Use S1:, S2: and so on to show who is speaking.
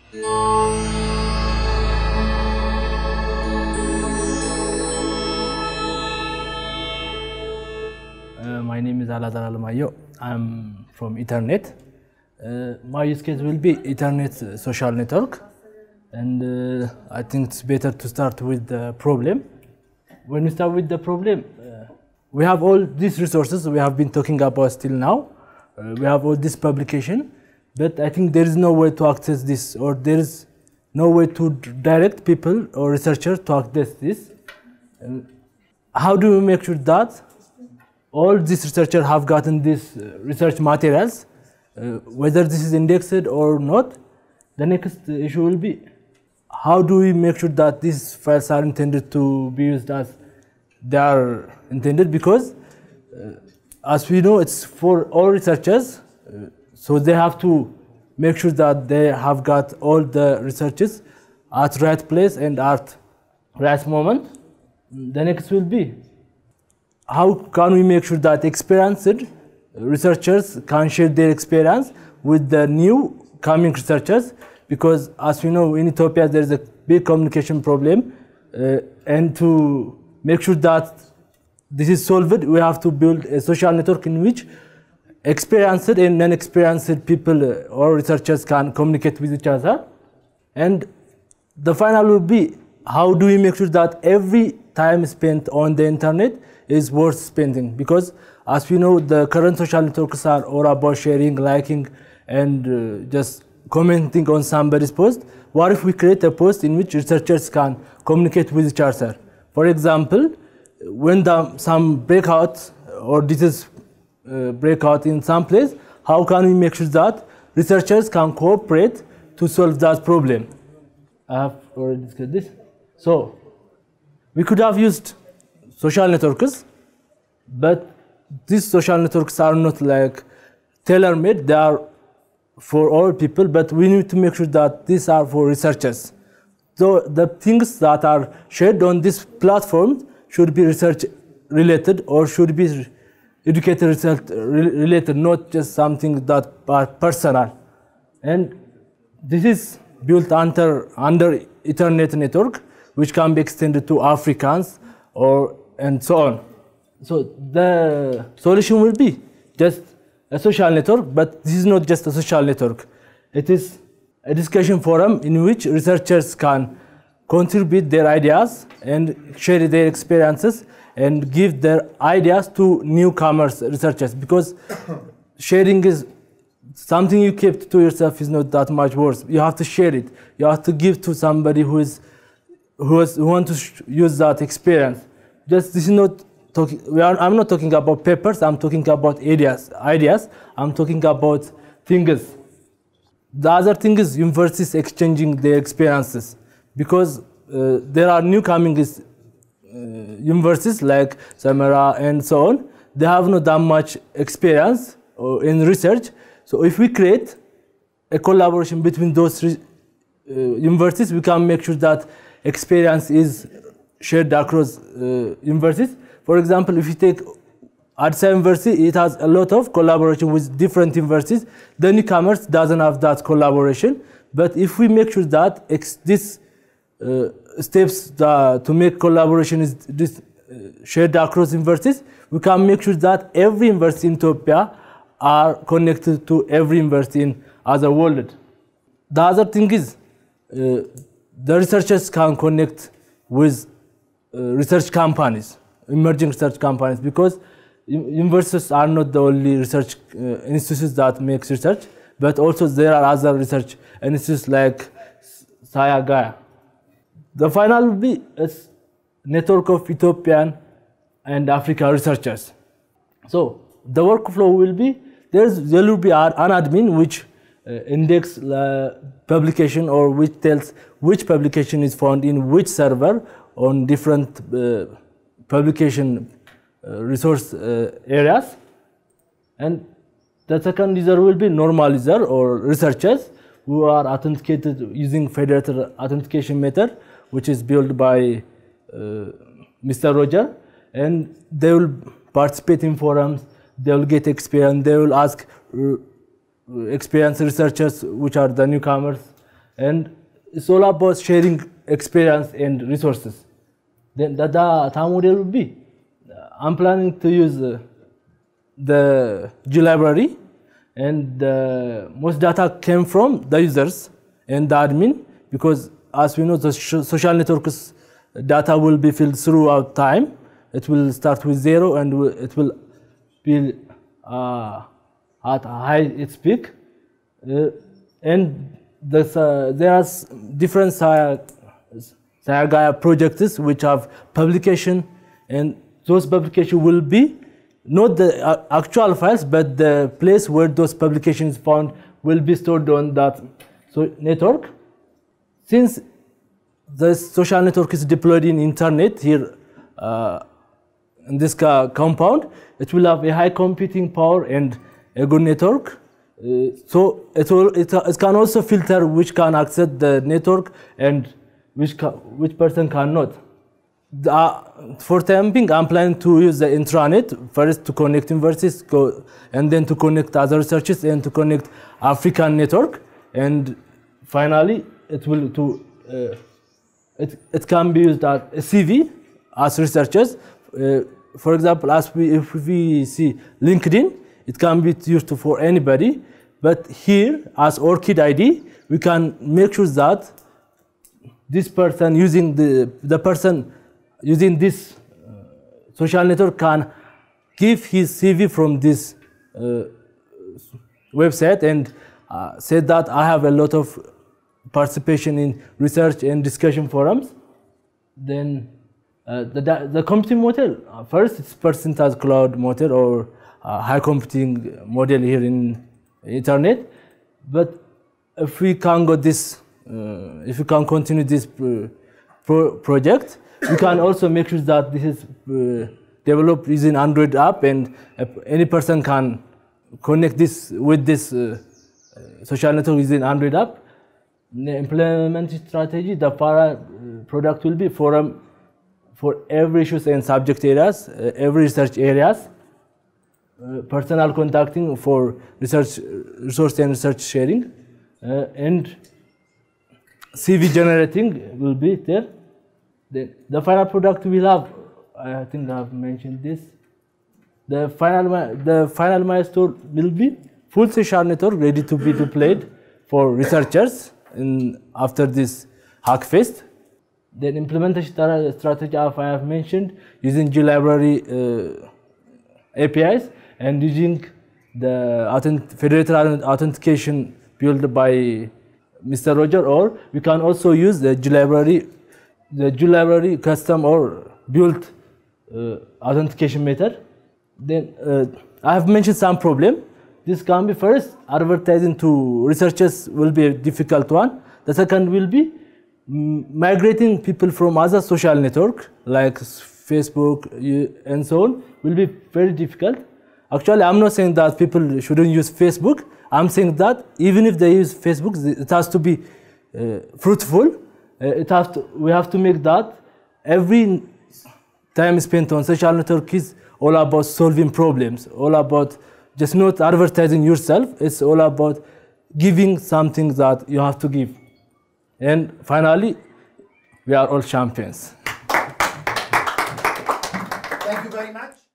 S1: My name is Alazar Almayo. I'm from Ethernet. My use case will be Ethernet social network, and I think it's better to start with the problem. When we start with the problem, we have all these resources we have been talking about till now. We have all this publication, but I think there is no way to access this, or there is no way to direct people or researchers to access this. How do we make sure that all these researchers have gotten these research materials, whether this is indexed or not? The next issue will be, how do we make sure that these files are intended to be used as they are intended? Because as we know, it's for all researchers, so they have to make sure that they have got all the researches at right place and at right moment. The next will be, how can we make sure that experienced researchers can share their experience with the new coming researchers? Because as we know, in Ethiopia there is a big communication problem, and to make sure that this is solved, we have to build a social network in which experienced and non-experienced people or researchers can communicate with each other. And the final will be, how do we make sure that every time spent on the internet is worth spending? Because as we know, the current social networks are all about sharing, liking, and just commenting on somebody's post. What if we create a post in which researchers can communicate with each other? For example, when some breakout or disease break out in some place, how can we make sure that researchers can cooperate to solve that problem? I have already discussed this. So we could have used social networks, but these social networks are not like tailor-made. They are for all people, but we need to make sure that these are for researchers. So the things that are shared on this platform should be research related, or should be educator research related, not just something that are personal. And this is built under Ethernet network, which can be extended to Africans and so on. So the solution will be just a social network, but this is not just a social network. It is a discussion forum in which researchers can contribute their ideas and share their experiences and give their ideas to newcomers researchers, because sharing is something you kept to yourself is not that much worse. You have to share it. You have to give to somebody who wants to use that experience. Just this is not talking. I'm not talking about papers. I'm talking about ideas. I'm talking about things. The other thing is universities exchanging their experiences, because there are newcoming universities like Samara and so on. They have not that much experience in research. So if we create a collaboration between those universities, we can make sure that experience is shared across universities. For example, if you take Addis Ababa University, it has a lot of collaboration with different universities. The newcomers doesn't have that collaboration. But if we make sure that this steps to make collaboration is shared across universities, we can make sure that every university in Ethiopia are connected to every university in other world. The other thing is the researchers can connect with research companies, emerging research companies, because universities are not the only research institutes that make research, but also there are other research institutes like SciGaia. The final will be a network of Ethiopian and African researchers. So the workflow will be, there will be an admin which index publication, or which tells which publication is found in which server on different publication resource areas. And the second user will be normal user or researchers who are authenticated using federated authentication method, which is built by Mr. Roger, and they will participate in forums, they will get experience, they will ask experienced researchers, which are the newcomers, and it's all about sharing experience and resources. Then the data model will be, I'm planning to use the G library, and most data came from the users and the admin, because as we know, the social networks data will be filled throughout time. It will start with 0 and it will be at its peak. And there are different Gaia projects which have publication, and those publications will be not the actual files, but the place where those publications found will be stored on that network. Since the social network is deployed in internet here in this compound, it will have a high computing power and a good network. So it can also filter which can access the network and which person cannot. For time being, I'm planning to use the intranet first to connect universities, and then to connect other researchers, and to connect African network, and finally it will it can be used as a CV as researchers. For example, if we see LinkedIn, it can be used for anybody. But here, as ORCID ID, we can make sure that this person using the person using this social network can give his CV from this website and say that I have a lot of participation in research and discussion forums. Then the computing model, first it's percentage cloud model or high computing model here in internet. But if we can go this, if we can continue this project, we can also make sure that this is developed using Android app, and any person can connect this with this social network using Android app. The implementation strategy, the FARA product will be forum for every issues and subject areas, every research areas, personal contacting for research resource and research sharing, and CV generating will be there. The final product will have, I think I have mentioned this, the final milestone will be full social network ready to be deployed for researchers after this Hackfest. Then implementation strategy I have mentioned, using G library APIs and using the federated authentication built by Mr. Roger, or we can also use the G library custom or built authentication method. Then I have mentioned some problem. This can be first, advertising to researchers will be a difficult one. The second will be migrating people from other social network like Facebook and so on will be very difficult. Actually, I'm not saying that people shouldn't use Facebook. I'm saying that even if they use Facebook, it has to be fruitful. We have to make that every time spent on social network is all about solving problems, all about just not advertising yourself. It's all about giving something that you have to give. And finally, we are all champions.
S2: Thank you very much.